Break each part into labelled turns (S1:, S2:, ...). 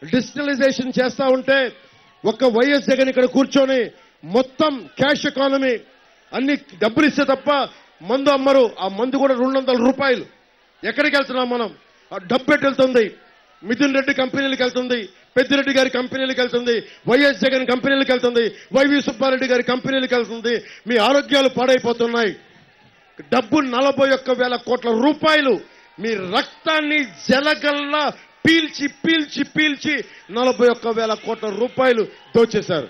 S1: Digitalisation చేస్తా ఉంటే ఒక్క వైఎస్ జగన్ ఇక్కడ కూర్చొని మొత్తం క్యాష్ ఎకానమీ అన్ని డబ్బులు ఇస్తే తప్ప మందు అమ్మరు. ఆ మందు కూడా 200 రూపాయలు. ఎక్కడికి వెళ్తున్నాం మనం? ఆ డబ్బు ఎటు వెళ్తుంది? మిథున్ రెడ్డి కంపెనీలకు వెళ్తుంది, పెద్దిరెడ్డి గారి కంపెనీలకు వెళ్తుంది, వైఎస్ జగన్ కంపెనీలకు వెళ్తుంది, వైవి సుబ్బారెడ్డి గారి కంపెనీలకు వెళ్తుంది. మీ ఆరోగ్యాలు పాడైపోతున్నాయి. డబ్బు 41,000 కోట్ల రూపాయలు మీ రక్తాన్ని జలగల్లా పీల్చి పీల్చి పీల్చి 41,000 కోట్ల రూపాయలు దోచేశారు.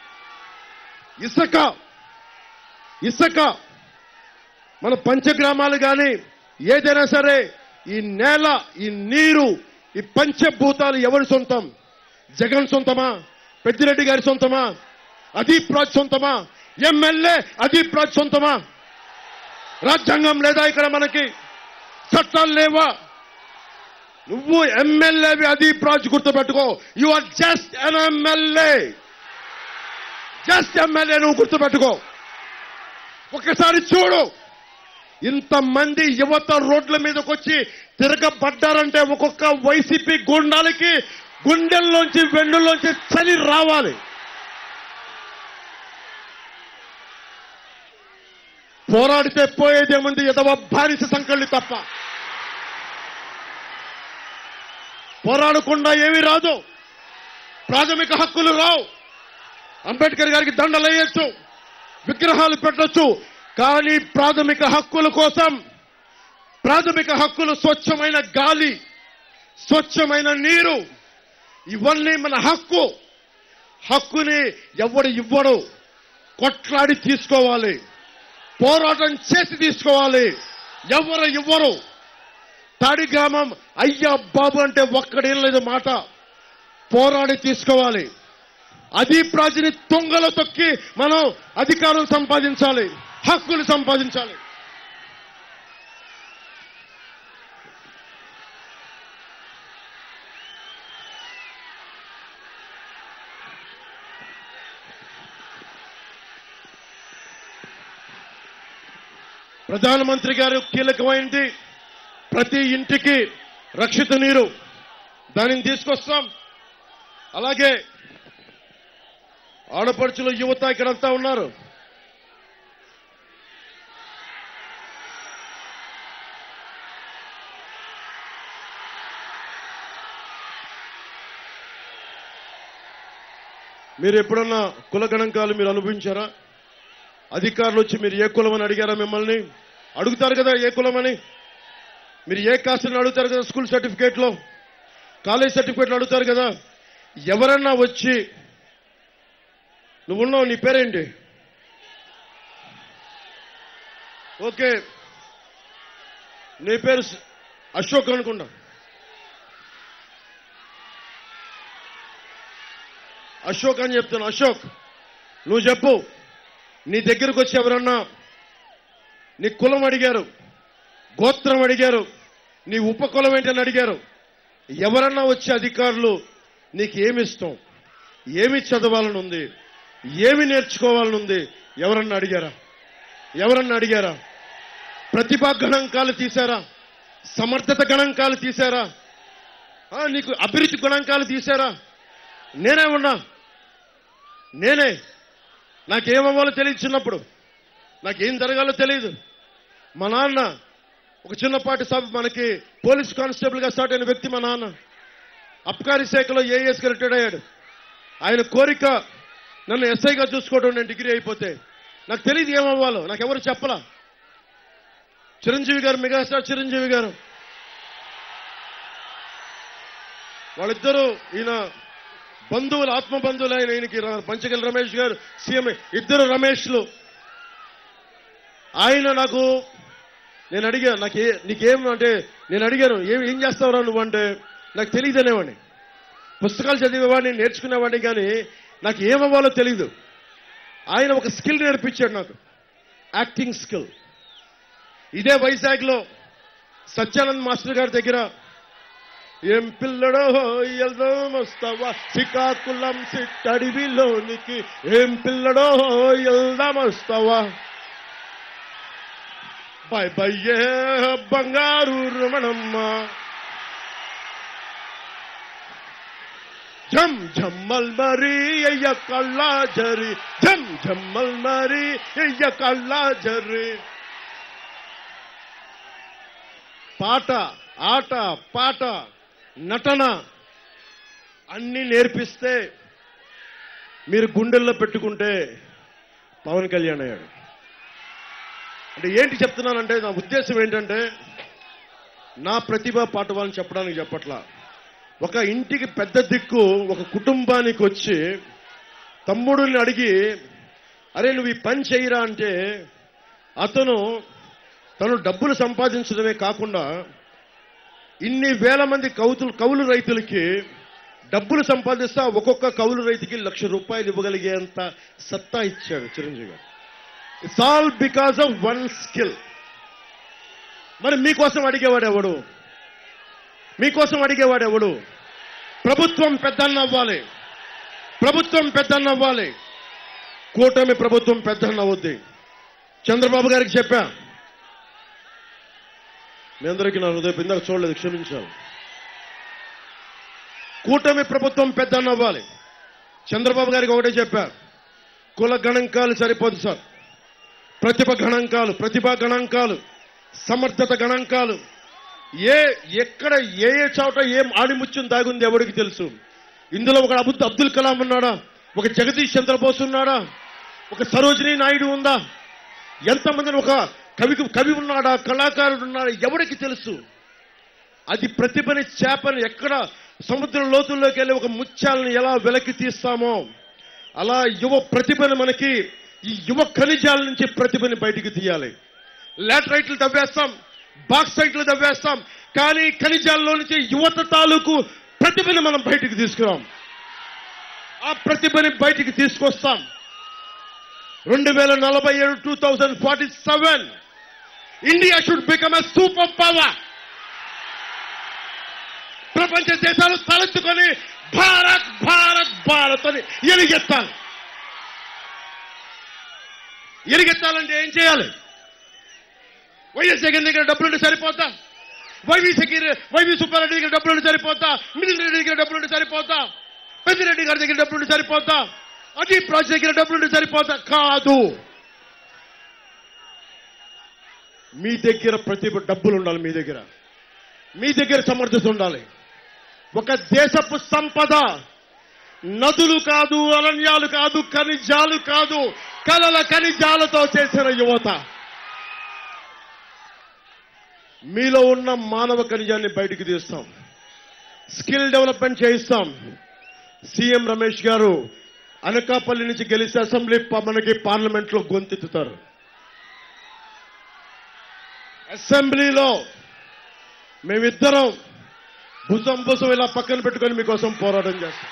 S1: ఇసుక మన పంచగ్రామాలు కానీ ఏదైనా సరే ఈ నేల, ఈ నీరు, ఈ పంచభూతాలు ఎవరి సొంతం? జగన్ సొంతమా? పెద్దిరెడ్డి గారి సొంతమా? అదీప్ రాజ్ సొంతమా? ఎమ్మెల్యే అదీప్ రాజ్ సొంతమా? రాజ్యాంగం లేదా ఇక్కడ? మనకి చట్టాలు లేవా? నువ్వు ఎమ్మెల్యేవి అదీప్ రాజ్ గుర్తుపెట్టుకో. You are just an MLA. Just MLA నువ్వు గుర్తుపెట్టుకో. ఒక్కసారి చూడు, ఇంతమంది యువత రోడ్ల మీదకి వచ్చి తిరగబడ్డారంటే ఒక్కొక్క వైసీపీ గుండాలకి గుండెల్లోంచి వెన్నుల్లోంచి చలి రావాలి. పోరాడితే పోయేదేముంది? ఎదవ బానిస సంకళ్ళు తప్ప. పోరాడకుండా ఏమీ రాదు. ప్రాథమిక హక్కులు రావు. అంబేద్కర్ గారికి దండలు వేయొచ్చు, విగ్రహాలు పెట్టొచ్చు, కానీ ప్రాథమిక హక్కుల కోసం, ప్రాథమిక హక్కులు స్వచ్ఛమైన గాలి, స్వచ్ఛమైన నీరు, ఇవన్నీ మన హక్కు. హక్కుని ఎవడు ఇవ్వడు. కొట్లాడి తీసుకోవాలి, పోరాటం చేసి తీసుకోవాలి. ఎవరు ఇవ్వరు. తాడిగ్రామం అయ్యా బాబు అంటే ఒక్కడేం లేదు మాట. పోరాడి తీసుకోవాలి. అదీప్ రాజుని తుంగలో తొక్కి మనం అధికారం సంపాదించాలి, హక్కులు సంపాదించాలి. ప్రధానమంత్రి గారు కీలకమైంది ప్రతి ఇంటికి రక్షిత నీరు, దానిని తీసుకొస్తాం. అలాగే ఆడపడుచులు, యువత ఇక్కడంతా ఉన్నారు. మీరు ఎప్పుడన్నా కుల గణాంకాలు మీరు అనుభవించారా? అధికారులు వచ్చి మీరు ఏ కులం అని అడిగారా? మిమ్మల్ని అడుగుతారు కదా ఏ కులం అని. మీరు ఏ కాస్ట్ అని అడుగుతారు కదా స్కూల్ సర్టిఫికేట్లో, కాలేజ్ సర్టిఫికేట్లు అడుగుతారు కదా. ఎవరన్నా వచ్చి నువ్వున్నావు, నీ పేరేంటి? ఓకే, నీ పేరు అశోక్ అనుకుంటా. అశోక్ అని చెప్తాను. అశోక్, నువ్వు చెప్పు, నీ దగ్గరకు వచ్చి ఎవరన్నా నీ కులం అడిగారు, గోత్రం అడిగారు, నీ ఉపకులం ఏంటని అడిగారు, ఎవరన్నా వచ్చే అధికారులు నీకు ఏమిష్టం, ఏమి చదవాలని ఉంది, ఏమి నేర్చుకోవాలని ఉంది, ఎవరన్నా అడిగారా? ఎవరన్నా అడిగారా? ప్రతిభా గణాంకాలు తీశారా? సమర్థత గణాంకాలు తీశారా? నీకు అభిరుచి గణాంకాలు తీశారా? నేనే ఉన్నా, నేనే. నాకేమవ్వాలో తెలియదు. చిన్నప్పుడు నాకేం జరగాలో తెలియదు. మా నాన్న ఒక చిన్నపాటి మనకి పోలీస్ కానిస్టేబుల్ గా స్టార్ట్ అయిన వ్యక్తి మా నాన్న. అబ్కారీ శాఖలో ఏఎస్గా రిటైర్డ్ అయ్యాడు. ఆయన కోరిక నన్ను ఎస్ఐగా చూసుకోవడం. నేను డిగ్రీ అయిపోతే నాకు తెలియదు ఏమవ్వాలో, నాకెవరు చెప్పలా. చిరంజీవి గారు, మెగాస్టార్ చిరంజీవి గారు, వాళ్ళిద్దరూ ఈయన బంధువులు, ఆత్మ బంధువులు. ఈయనకి పంచగల్ రమేష్ గారు సీఎం, ఇద్దరు రమేష్లు. ఆయన నేను అడిగా, నీకేం అంటే, నేను అడిగాను ఏం చేస్తావురా నువ్వు అంటే, నాకు తెలియదు అనేవాడిని. పుస్తకాలు చదివేవాడిని, నేర్చుకునేవాడిని, కానీ నాకు ఏమవ్వాలో తెలీదు. ఆయన ఒక స్కిల్ నేర్పించాడు నాకు, యాక్టింగ్ స్కిల్. ఇదే వైజాగ్లో సత్యానంద్ మాస్టర్ గారి దగ్గర ఏం పిల్లడో వెళ్దాం వస్తావా శ్రీకాకుళం సిట్టడివిలోనికి, ఏం పిల్లడో వెళ్దాం వస్తావా, బాయ్ బయ్యే బంగారు రమణమ్మ. झम झम्मल मरी अय्य कल्ला जरी झम झम्मल मरी अय्य कल्ला जरी పాట ఆట పాట నటన అన్ని నేర్పిస్తే మీరు గుండెల్లో పెట్టుకుంటే పవన్ కళ్యాణ్ అయ్యాడు. అంటే ఏంటి చెప్తున్నానంటే నా ఉద్దేశం ఏంటంటే నా ప్రతిభ పాటవాలని చెప్పడానికి చెప్పట్లా. ఒక ఇంటికి పెద్ద దిక్కు ఒక కుటుంబానికి వచ్చి తమ్ముడిని అడిగి అరే నువ్వు ఈ పని చేయరా అంటే తను డబ్బులు సంపాదించడమే కాకుండా ఇన్ని వేల మంది కౌలు రైతులకి డబ్బులు సంపాదిస్తా ఒక్కొక్క కౌలు రైతుకి ₹1,00,000 ఇవ్వగలిగేంత సత్తా ఇచ్చాడు చిరంజీవి గారు. It's all because of one skill. మరి మీకోసం అడిగేవాడెవడు? మీకోసం అడిగేవాడెవడు? ప్రభుత్వం పెద్దన్న అవ్వాలి, ప్రభుత్వం పెద్దన్న అవ్వాలి, కూటమి ప్రభుత్వం పెద్దన్న అవుద్ది. చంద్రబాబు గారికి చెప్పా, మీ అందరికీ నా హృదయం ఇందాక చూడలేదు, క్షమించాలి. కూటమి ప్రభుత్వం పెద్దన్న అవ్వాలి. చంద్రబాబు గారికి ఒకటే చెప్పా, కుల గణాంకాలు సరిపోదు సార్, ప్రతిభా గణాంకాలు, సమర్థత గణాంకాలు, ఎక్కడ ఏ చోట ఏం ఆడిముత్యం దాగుంది ఎవరికి తెలుసు. ఇందులో ఒక అబ్దుల్ కలాం ఉన్నాడా? ఒక జగదీష్ చంద్రబోస్ ఉన్నాడా? ఒక సరోజినీ నాయుడు ఉందా? ఎంతమందిని ఒక కవి ఉన్నాడా? కళాకారుడు ఉన్నాడా? ఎవరికి తెలుసు? అది ప్రతిభని చేపని ఎక్కడ సముద్ర లోతుల్లోకి వెళ్ళి ఒక ముత్యాలను ఎలా వెలకి తీస్తామో అలా యువ ప్రతిభను మనకి ఈ యువ ఖనిజాల నుంచి ప్రతిభని బయటికి తీయాలి. లాటరైట్లు తవ్వేస్తాం, బాక్సైట్లు తవ్వేస్తాం, కానీ ఖనిజాల్లో నుంచి యువత తాలూకు ప్రతిభని మనం బయటికి తీసుకురాం. ఆ ప్రతిభని బయటికి తీసుకొస్తాం. 2047 2047 India should become a super power. ప్రపంచ దేశాలు తలెత్తుకొని భారత్ భారత్ భారత్ అని ఎలుగెత్తాలి. ఎలుగెత్తాలంటే ఏం చేయాలి? వైఎస్ జగన్ దగ్గర డబ్బులుంటే సరిపోతా? వైవి సుబ్బారెడ్డి దగ్గర డబ్బులుంటే సరిపోతా? మిథున్ రెడ్డి దగ్గర డబ్బులుంటే సరిపోతా? పెద్దిరెడ్డి గారి దగ్గర డబ్బులుంటే సరిపోతా? అదీప్ రాజు దగ్గర డబ్బులుంటే సరిపోతా? కాదు. మీ దగ్గర ప్రతిభ డబ్బులు ఉండాలి. మీ దగ్గర సమర్థత ఉండాలి. ఒక దేశపు సంపద నదులు కాదు, అరణ్యాలు కాదు, ఖనిజాలు కాదు, కలల ఖనిజాలతో చేసిన యువత. మీలో ఉన్న మానవ ఖనిజాన్ని బయటికి తీస్తాం, స్కిల్ డెవలప్మెంట్ చేయిస్తాం. సీఎం రమేష్ గారు అనకాపల్లి నుంచి గెలిచి అసెంబ్లీ మనకి పార్లమెంట్ లో గొంతెత్తుతారు. అసెంబ్లీలో మేమిద్దరం భుజం ఇలా పక్కన పెట్టుకొని మీకోసం పోరాటం చేస్తాం.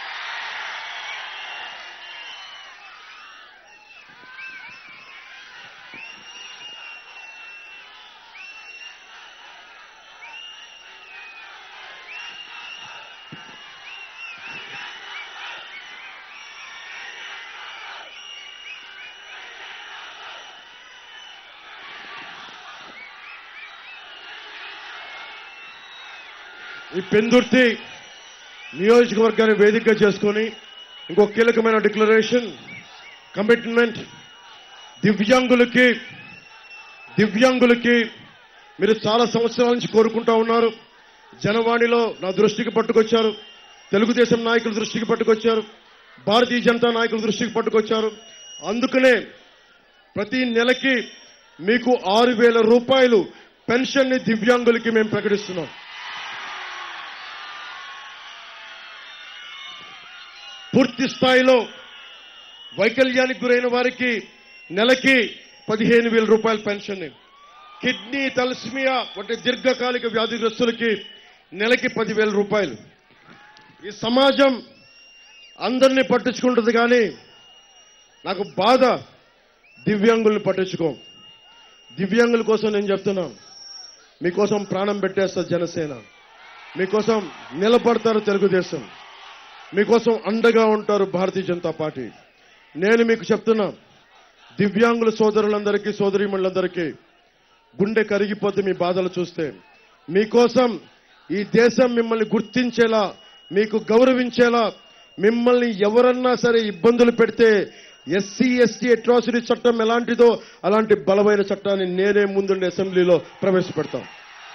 S1: ఈ పెందుర్తి నియోజకవర్గాన్ని వేదికగా చేసుకొని ఇంకో కీలకమైన డిక్లరేషన్, కమిట్మెంట్. దివ్యాంగులకి మీరు చాలా సంవత్సరాల నుంచి కోరుకుంటా ఉన్నారు. జనవాణిలో నా దృష్టికి పట్టుకొచ్చారు, తెలుగుదేశం నాయకుల దృష్టికి పట్టుకొచ్చారు, భారతీయ జనతా నాయకుల దృష్టికి పట్టుకొచ్చారు. అందుకనే ప్రతి నెలకి మీకు ₹6,000 పెన్షన్ ని దివ్యాంగులకి మేము ప్రకటిస్తున్నాం. పూర్తి స్థాయిలో వైకల్యానికి గురైన వారికి నెలకి ₹15,000 పెన్షన్, కిడ్నీ తలస్మియా వంటి దీర్ఘకాలిక వ్యాధిగ్రస్తులకి నెలకి ₹10,000. ఈ సమాజం అందరినీ పట్టించుకుంటుంది, కానీ నాకు బాధ దివ్యాంగుల్ని పట్టించుకోం. దివ్యాంగుల కోసం నేను చెప్తున్నాను, మీకోసం ప్రాణం పెట్టేస్తారు జనసేన, మీకోసం నిలబడతారు తెలుగుదేశం, మీకోసం అండగా ఉంటారు భారతీయ జనతా పార్టీ. నేను మీకు చెప్తున్నా, దివ్యాంగుల సోదరులందరికీ సోదరీమణులందరికీ గుండె కరిగిపోతే మీ బాధలు చూస్తే. మీకోసం ఈ దేశం మిమ్మల్ని గుర్తించేలా మీకు గౌరవించేలా మిమ్మల్ని ఎవరన్నా సరే ఇబ్బందులు పెడితే ఎస్సీ ఎస్టీ అట్రాసిటీ చట్టం ఎలాంటిదో అలాంటి బలమైన చట్టాన్ని నేనే ముందుండి అసెంబ్లీలో ప్రవేశపెడతాం.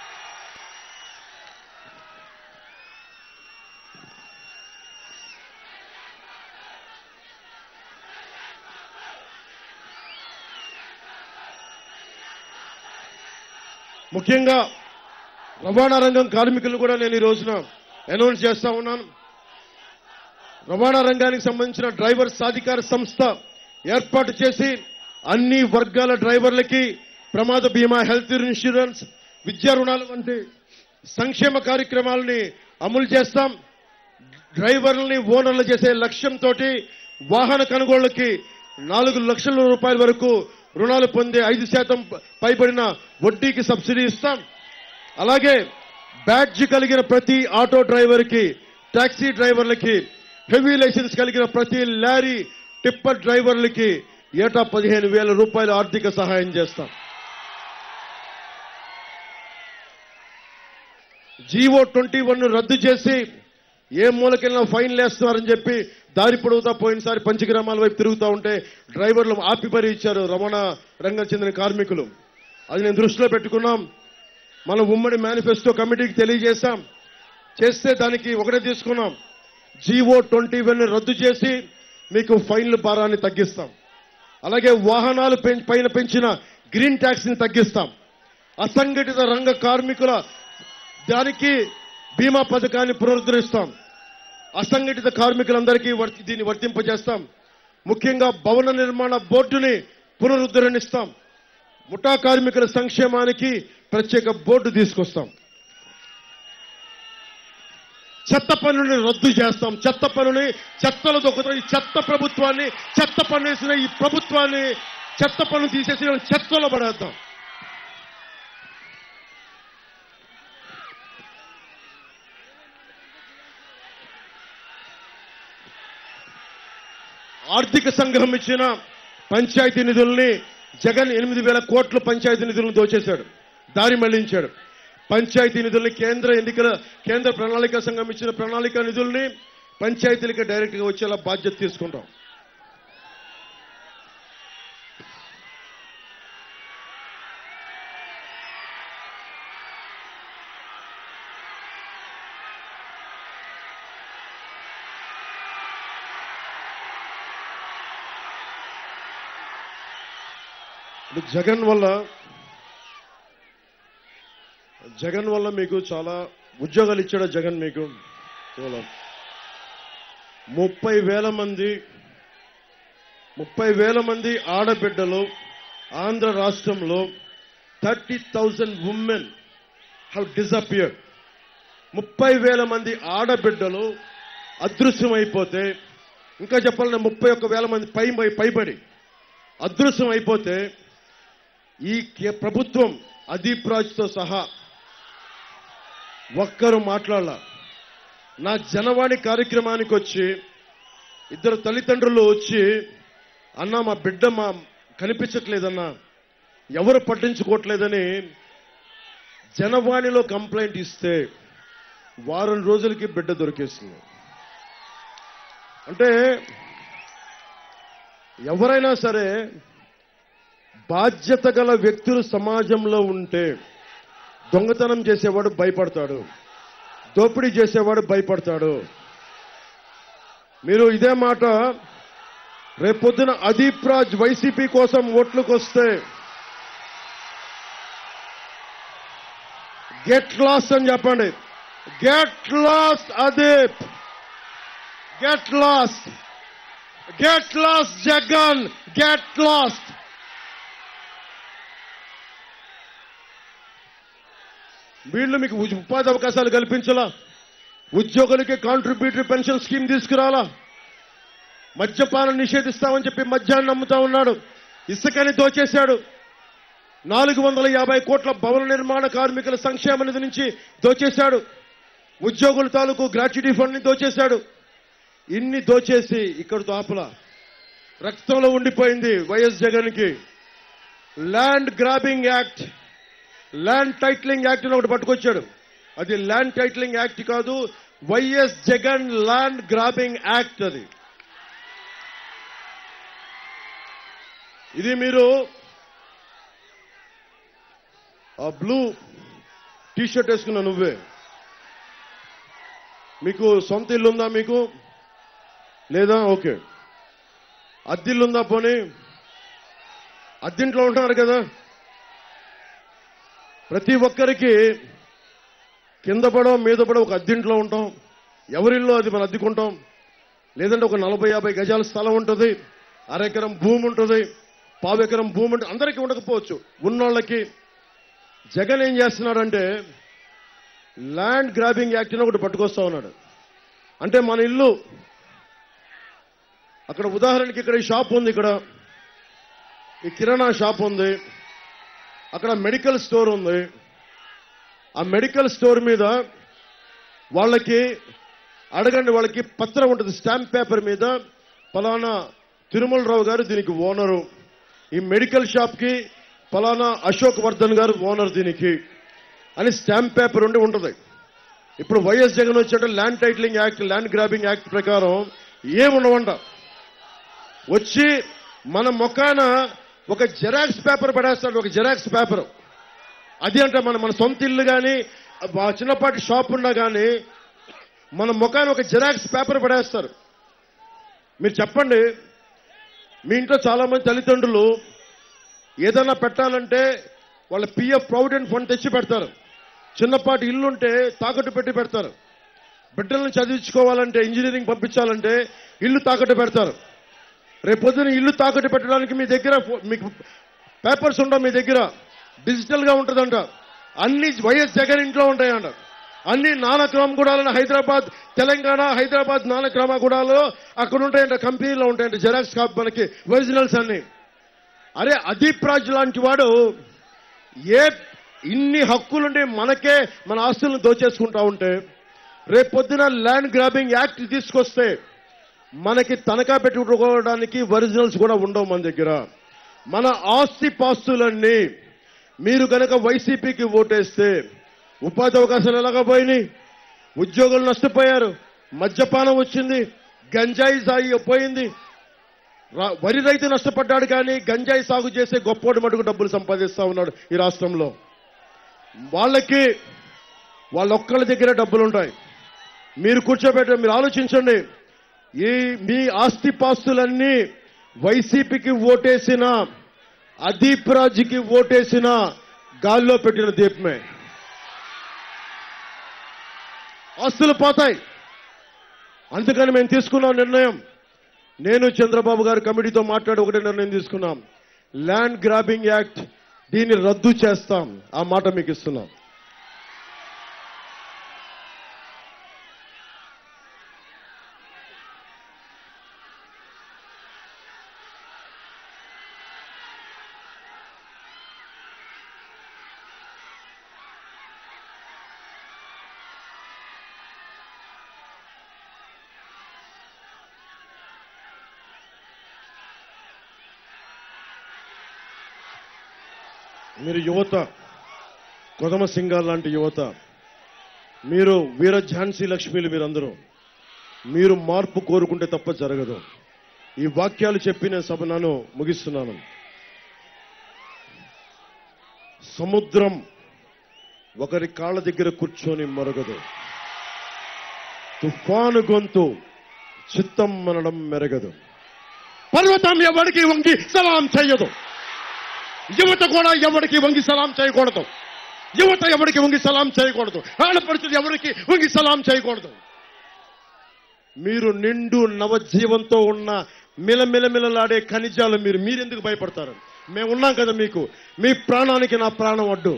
S1: ముఖ్యంగా రవాణా రంగం కార్మికులు కూడా నేను ఈ రోజున అనౌన్స్ చేస్తా ఉన్నాను. రవాణా రంగానికి సంబంధించిన డ్రైవర్ సాధికార సంస్థ ఏర్పాటు చేసి అన్ని వర్గాల డ్రైవర్లకి ప్రమాద బీమా, హెల్త్ ఇన్సూరెన్స్, విద్యా రుణాలు వంటి సంక్షేమ కార్యక్రమాలని అమలు చేస్తాం. డ్రైవర్లని ఓనర్లు చేసే లక్ష్యంతో వాహన కొనుగోళ్లకి 4 లక్షల రూపాయల వరకు రుణాలు పొందే 5% పైబడిన వడ్డీకి సబ్సిడీ ఇస్తాం. అలాగే బ్యాడ్జ్ కలిగిన ప్రతి ఆటో డ్రైవర్కి, టాక్సీ డ్రైవర్లకి, హెవీ లైసెన్స్ కలిగిన ప్రతి లారీ, టిప్పర్ డ్రైవర్లకి ఏటా 15,000 రూపాయల ఆర్థిక సహాయం చేస్తాం. జీవో 21 రద్దు చేసి ఏ మూలకెళ్ళినా ఫైన్లు వేస్తున్నారని చెప్పి దారి పొడవుతా పోయినసారి పంచగ్రామాల వైపు తిరుగుతూ ఉంటే డ్రైవర్లు ఆపి మరీ ఇచ్చారు రవాణా రంగం చెందిన కార్మికులు. అది నేను దృష్టిలో పెట్టుకున్నాం. మన ఉమ్మడి మేనిఫెస్టో కమిటీకి తెలియజేశాం. చేస్తే దానికి ఒకటే తీసుకున్నాం. జీవో 21 రద్దు చేసి మీకు ఫైన్ల భారాన్ని తగ్గిస్తాం. అలాగే వాహనాలు పైన పెంచిన గ్రీన్ ట్యాక్స్ ని తగ్గిస్తాం. అసంఘటిత రంగ కార్మికుల దానికి బీమా పథకాన్ని పునరుద్ధరిస్తాం. అసంఘటిత కార్మికులందరికీ దీన్ని వర్తింపజేస్తాం. ముఖ్యంగా భవన నిర్మాణ బోర్డుని పునరుద్ధరణిస్తాం. ముఠా కార్మికుల సంక్షేమానికి ప్రత్యేక బోర్డు తీసుకొస్తాం. చెత్త పన్నుని రద్దు చేస్తాం. చెత్త పన్నుని చెత్తలు దొక్కుతాం. ఈ చెత్త ప్రభుత్వాన్ని, చెత్త పన్ను వేసిన ఈ ప్రభుత్వాన్ని చెత్త పన్ను తీసేసి చెత్తలో పడేద్దాం. ఆర్థిక సంఘం ఇచ్చిన పంచాయతీ నిధుల్ని జగన్ 8,000 కోట్ల పంచాయతీ నిధులను దోచేశాడు, దారి మళ్లించాడు. పంచాయతీ నిధుల్ని కేంద్ర ప్రణాళిక సంఘం ఇచ్చిన ప్రణాళిక నిధుల్ని పంచాయతీలకి డైరెక్ట్ గా వచ్చేలా బాధ్యత తీసుకుంటాం. జగన్ వల్ల మీకు చాలా ఉద్యోగాలు ఇచ్చాడు. జగన్ మీకు 30,000 మంది ఆడబిడ్డలు ఆంధ్ర రాష్ట్రంలో 30,000 ఉమెన్ హ్యావ్ డిసపియర్డ్. 30,000 మంది ఆడబిడ్డలు అదృశ్యమైపోతే, ఇంకా చెప్పాలంటే 31,000 మంది పైబడి అదృశ్యం అయిపోతే ఈ ప్రభుత్వం అదీప్ రాజ్తో సహా ఒక్కరు మాట్లాడాల. నా జనవాణి కార్యక్రమానికి వచ్చి 2 తల్లిదండ్రులు వచ్చి, అన్నా మా బిడ్డ కనిపించట్లేదన్నా, ఎవరు పట్టించుకోవట్లేదని జనవాణిలో కంప్లైంట్ ఇస్తే వారం రోజులకి బిడ్డ దొరికేస్తుంది. అంటే ఎవరైనా సరే బాధ్యత గల వ్యక్తులు సమాజంలో ఉంటే దొంగతనం చేసేవాడు భయపడతాడు, దోపిడీ చేసేవాడు భయపడతాడు. మీరు ఇదే మాట రేపొద్దున అదీప్ రాజ్ వైసీపీ కోసం ఓట్లకు వస్తే గెట్ లాస్ట్ అని చెప్పండి. Get lost Adeep, get lost, get lost Jagan, get lost. వీళ్ళు మీకు ఉపాధి అవకాశాలు కల్పించాలా, ఉద్యోగులకి కాంట్రిబ్యూటరీ పెన్షన్ స్కీమ్ తీసుకురాలా, మద్యపానం నిషేధిస్తామని చెప్పి మద్యాన్ని అమ్ముతా ఉన్నాడు, ఇసుకని దోచేశాడు, 450 కోట్ల భవన నిర్మాణ కార్మికుల సంక్షేమ నిధి నుంచి దోచేశాడు, ఉద్యోగుల తాలూకు గ్రాట్యుటీ ఫండ్ ని దోచేశాడు. ఇన్ని దోచేసి ఇక్కడితో ఆపలా, రక్తంలో ఉండిపోయింది వైఎస్ జగన్ కి. Land grabbing act, land titling act అని ఒకటి పట్టుకొచ్చాడు. అది ల్యాండ్ టైటిలింగ్ యాక్ట్ కాదు, YS Jagan land grabbing act అది. ఇది మీరు ఆ బ్లూ టీషర్ట్ వేసుకున్నా నువ్వే. మీకు సొంత ఇల్లు ఉందా? మీకు లేదా? ఓకే. అద్దిల్లుందా? పోనీ అద్దింట్లో ఉంటున్నారు కదా. ప్రతి ఒక్కరికి కింద పడో మీద పడో ఒక అద్దింట్లో ఉంటాం. ఎవరిల్లో అది మనం అద్దుకుంటాం. లేదంటే ఒక 40-50 గజాల స్థలం ఉంటుంది, అరెకరం భూమి ఉంటుంది, పావెకరం భూమి ఉంటుంది. అందరికీ ఉండకపోవచ్చు. ఉన్నోళ్ళకి జగన్ ఏం చేస్తున్నాడంటే ల్యాండ్ గ్రాబింగ్ యాక్ట్ అని ఒకటి పట్టుకొస్తా ఉన్నాడు. అంటే మన ఇల్లు అక్కడ ఉదాహరణకి ఇక్కడ ఈ షాప్ ఉంది, ఇక్కడ ఈ కిరాణా షాప్ ఉంది, అక్కడ మెడికల్ స్టోర్ ఉంది. ఆ మెడికల్ స్టోర్ మీద వాళ్ళకి అడగండి, వాళ్ళకి పత్రం ఉంటుంది, స్టాంప్ పేపర్ మీద ఫలానా తిరుమలరావు గారు దీనికి ఓనరు, ఈ మెడికల్ షాప్ కి ఫలానా అశోక్ వర్ధన్ గారు ఓనర్ దీనికి అని స్టాంప్ పేపర్ ఉండి ఉంటుంది. ఇప్పుడు వైఎస్ జగన్ వచ్చాడు land titling act, land grabbing act ప్రకారం ఏముండవంట. వచ్చి మన మొఖాన ఒక జెరాక్స్ పేపర్ పడేస్తాడు, ఒక జెరాక్స్ పేపర్. అది అంటే మన సొంత ఇల్లు కానీ చిన్నపాటి షాప్ ఉన్నా కానీ మన మొఖాన ఒక జెరాక్స్ పేపర్ పడేస్తారు. మీరు చెప్పండి, మీ ఇంట్లో చాలా మంది తల్లిదండ్రులు ఏదైనా పెట్టాలంటే వాళ్ళ పిఎఫ్ ప్రావిడెంట్ ఫండ్ తెచ్చి పెడతారు. చిన్నపాటి ఇల్లుంటే తాకట్టు పెట్టి పెడతారు. బిడ్డలను చదివించుకోవాలంటే, ఇంజనీరింగ్ పంపించాలంటే ఇల్లు తాకట్టు పెడతారు. రేపొద్దున ఇల్లు తాకట్టు పెట్టడానికి మీ దగ్గర మీకు పేపర్స్ ఉండవు, మీ దగ్గర డిజిటల్ గా ఉంటుందంట. అన్ని వైఎస్ జగన్ ఇంట్లో ఉంటాయంట. అన్ని నానక్రామగూడలో, హైదరాబాద్, తెలంగాణ హైదరాబాద్ నానక్రామగూడలో అక్కడ ఉంటాయంట, కంపెనీలో ఉంటాయంట జెరాక్స్ కాపీ మనకి ఒరిజినల్స్ అన్ని. అరే అదీప్ రాజ్ లాంటి వాడు ఇన్ని హక్కులుండి మనకే మన ఆస్తులను దోచేసుకుంటా ఉంటే, రేపొద్దున ల్యాండ్ గ్రాబింగ్ యాక్ట్ తీసుకొస్తే మనకి తనఖా పెట్టుకోవడానికి ఒరిజినల్స్ కూడా ఉండవు మన దగ్గర. మన ఆస్తి పాస్తులన్నీ మీరు కనుక వైసీపీకి ఓటేస్తే ఉపాధి అవకాశాలు ఎలాగా పోయినాయి, ఉద్యోగులు నష్టపోయారు, మద్యపానం వచ్చింది, గంజాయి సాగు పోయింది. వరి రైతు నష్టపడ్డాడు, కానీ గంజాయి సాగు చేసే గొప్పోడి మటుకు డబ్బులు సంపాదిస్తా ఉన్నాడు ఈ రాష్ట్రంలో. వాళ్ళకి వాళ్ళొక్కళ్ళ దగ్గర డబ్బులు ఉంటాయి. మీరు కూర్చోబెట్ట, మీరు ఆలోచించండి. మీ ఆస్తి పాస్తులన్నీ వైసీపీకి ఓటేసిన, అదీప్ రాజ్కి ఓటేసిన గాల్లో పెట్టిన దీపమే. ఆస్తులు పోతాయి. అందుకని మేము తీసుకున్నాం నిర్ణయం. నేను చంద్రబాబు గారు కమిటీతో మాట్లాడి ఒకటే నిర్ణయం తీసుకున్నాం, ల్యాండ్ గ్రాబింగ్ యాక్ట్ దీన్ని రద్దు చేస్తాం. ఆ మాట మీకు ఇస్తున్నాం. మీరు యువత, కొదమ సింగాల్ లాంటి యువత, మీరు వీర ఝాన్సీ లక్ష్మీలు, మీరందరూ మీరు మార్పు కోరుకుంటే తప్ప జరగదు. ఈ వాక్యాలు చెప్పి నేను సభను ముగిస్తున్నాను. సముద్రం ఒకరి కాళ్ళ దగ్గర కూర్చొని మరగదు, తుఫాను గొంతు చిత్తం మనడం మెరగదు, పర్వతం ఎవరికి వంగి సలాం చెయ్యదు. యువత కూడా ఎవరికి వంగి సలాం చేయకూడదు. యువత ఎవరికి వంగి సలాం చేయకూడదు. ఆడపడుచులు ఎవరికి వంగి సలాం చేయకూడదు. మీరు నిండు నవజీవంతో ఉన్న మిలమిలమిలలాడే ఖనిజాలు మీరెందుకు భయపడతారు? మేమున్నాం కదా మీకు. మీ ప్రాణానికి నా ప్రాణం అడ్డు.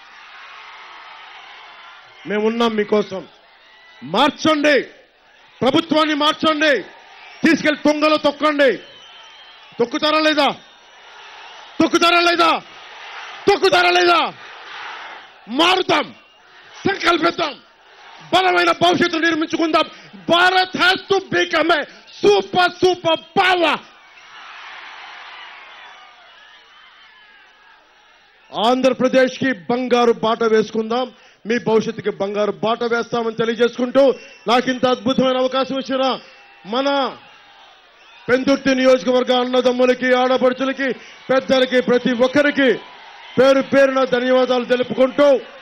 S1: మేమున్నాం మీకోసం. మార్చండి, ప్రభుత్వాన్ని మార్చండి, తీసుకెళ్లి తుంగలో తొక్కండి. తొక్కుతారా లేదా? తొక్కుతారా లేదా? తొక్కుతారా లేదా? మారుతాం, సంకల్పిద్దాం, బలమైన భవిష్యత్తు నిర్మించుకుందాం. Bharat has to become a super power. Andhra Pradesh కి బంగారు బాట వేసుకుందాం. మీ భవిష్యత్తుకి బంగారు బాట వేస్తామని తెలియజేసుకుంటూ నాకింత అద్భుతమైన అవకాశం ఇచ్చిన మన పెందుర్తి నియోజకవర్గ అన్నదమ్ములకి, ఆడపడుచులకి, పెద్దలకి, ప్రతి ఒక్కరికి పేరు పేరున ధన్యవాదాలు తెలుపుకుంటూ